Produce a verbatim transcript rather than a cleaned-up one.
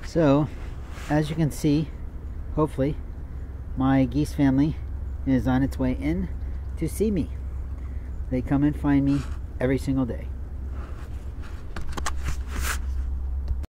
So, as you can see, hopefully, my geese family is on its way in to see me. They come and find me every single day.